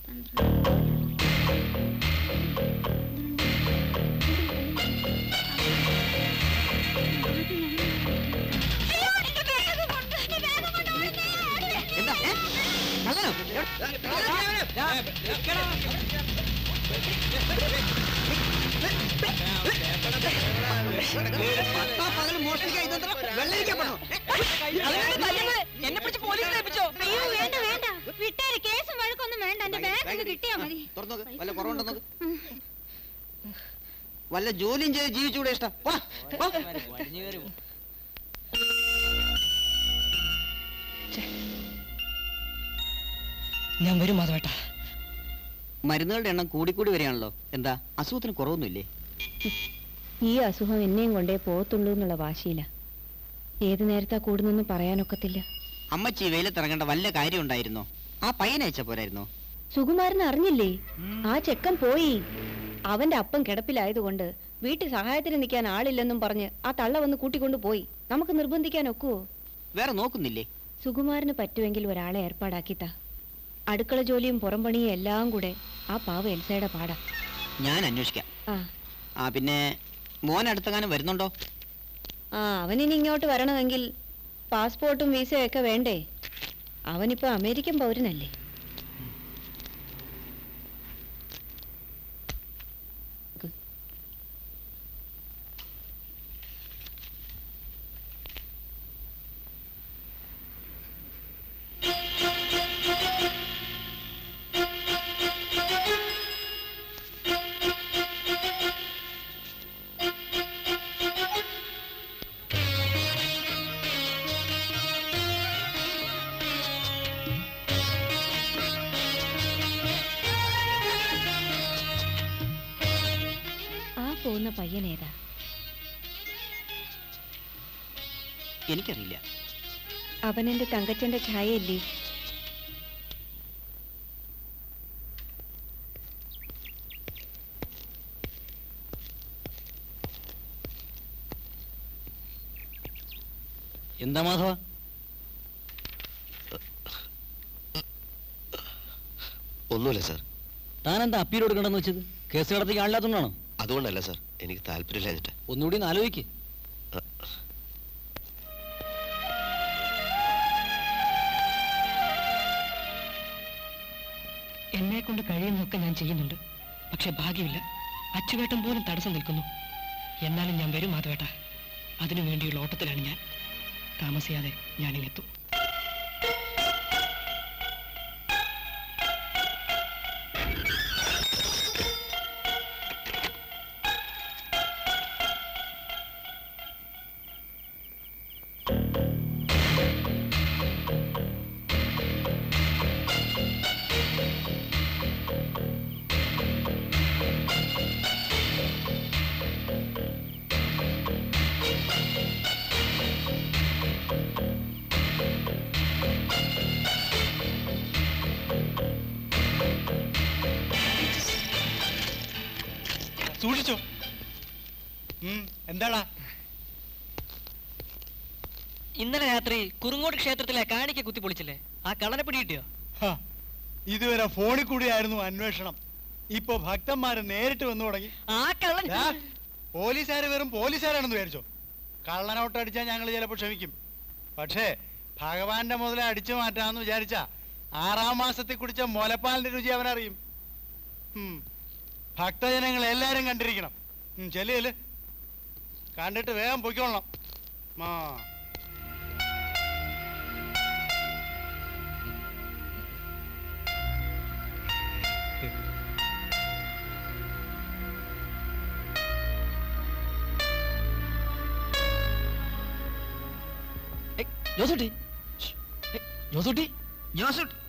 എന്നെ പിടിച്ച് പോലീസിൽ ഏൽപ്പിച്ചോ? അയ്യോ വേണ്ട വേണ്ട, വിട്ടേര്. കേസും വഴക്കൊന്നും വേണ്ട, എന്റെ ബാഗ് ഒന്ന് കിട്ടിയാ മതി. വല്ല കുറവുണ്ടെന്നോ? വല്ല ജോലിയും ചെയ്ത് ജീവിച്ചുകൂടെ? ഇഷ്ടം ഞാൻ വരും മാധവേട്ട. മരുന്നുകളുടെ എണ്ണം കൂടിക്കൂടി വരികയാണല്ലോ. എന്താ അസുഖത്തിന് കുറവൊന്നുമില്ലേ? ഈ അസുഖം എന്നെയും കൊണ്ടേ പോകത്തുള്ളൂ എന്നുള്ള വാശിയില്ല. ഏത് നേരത്താ കൂടുന്നെന്ന് പറയാനൊക്കത്തില്ല. അമ്മച്ചി വെയിലത്തിറങ്ങേണ്ട വല്ല കാര്യം ഉണ്ടായിരുന്നോ? ആ പയ്യനെ അയച്ച പോരായിരുന്നോ? സുകുമാരൻ അറിഞ്ഞില്ലേ? ആ ചെക്കൻ പോയി. അവന്റെ അപ്പം കിടപ്പിലായതുകൊണ്ട് വീട്ടിൽ സഹായത്തിന് നിൽക്കാൻ ആളില്ലെന്നും പറഞ്ഞ് ആ തള്ള വന്ന് കൂട്ടിക്കൊണ്ടു പോയി. നമുക്ക് നിർബന്ധിക്കാൻ ഒക്കുവോ? വേറെ നോക്കുന്നില്ലേ? സുകുമാരന് പറ്റുമെങ്കിൽ ഒരാളെ ഏർപ്പാടാക്കിത്താ. അടുക്കള ജോലിയും പുറംപണിയും എല്ലാം കൂടെ ആ പാവ എൽസയുടെ പാടാ. ഞാൻ അന്വേഷിക്കാം. ആ പിന്നെ മോൻ അടുത്തെങ്ങാനും വരുന്നുണ്ടോ? അവനിനി ഇങ്ങോട്ട് വരണമെങ്കിൽ പാസ്പോർട്ടും വീസയും ഒക്കെ വേണ്ടേ? അവനിപ്പോ അമേരിക്കൻ പൗരനല്ലേ. പോകുന്ന പയ്യനേതാ? എനിക്കറിയില്ല. അവനെന്റെ തങ്കച്ചന്റെ ഛായയല്ലേ? എന്താ മാധവ? ഒന്നുമില്ല സാർ. താനെന്താ അപ്പീൽ കൊടുക്കണ്ടെന്ന് വെച്ചത്? കേസ് നടത്തി കാണില്ലാത്തതുകൊണ്ടാണോ? അതുകൊണ്ടല്ല സാർ, എനിക്ക് താല്പര്യമില്ല. ഒന്നുകൂടി ആലോചിക്ക്. എന്നെ കൊണ്ട് കഴിയുന്നതൊക്കെ ഞാൻ ചെയ്യുന്നുണ്ട്. പക്ഷെ ഭാഗ്യമില്ല, അച്ചുവേട്ടൻ പോലും തടസ്സം നിൽക്കുന്നു. എന്നാലും ഞാൻ വരും മാധവേട്ട. അതിനു വേണ്ടിയുള്ള ഓട്ടത്തിലാണ് ഞാൻ. താമസിയാതെ ഞാനിങ്ങെത്തും. സൂക്ഷിച്ചോ. എന്താടാ? ഇന്നലെ രാത്രി കുറുങ്ങോട് ക്ഷേത്രത്തിലെ കാണിക്ക കുത്തിപ്പൊളിച്ചില്ലേ, ആ കള്ളനെ പിടികിട്ടിയോ? ഇതുവരെ ഫോണിൽ കൂടിയായിരുന്നു അന്വേഷണം. ഇപ്പൊ ഭക്തന്മാര് നേരിട്ട് വന്നു തുടങ്ങി. ആ കള്ളൻ പോലീസുകാര് വെറും പോലീസുകാരാണെന്ന് വിചാരിച്ചോ? കള്ളനോട്ട് അടിച്ചാൽ ഞങ്ങൾ ചിലപ്പോൾ ക്ഷമിക്കും. പക്ഷേ ഭഗവാന്റെ മുതലേ അടിച്ചു മാറ്റാന്ന് വിചാരിച്ച 6-ാം മാസത്തിൽ കുടിച്ച മുലപ്പാലിന്റെ രുചി അവനറിയും. ഭക്തജനങ്ങൾ എല്ലാരും കണ്ടിരിക്കണം. ചെല്ല് കണ്ടിട്ട് വേഗം പൊയ്ക്കൊള്ളണം. ജോസൂട്ടി, ജോസൂട്ടി, ജോസൂട്ടി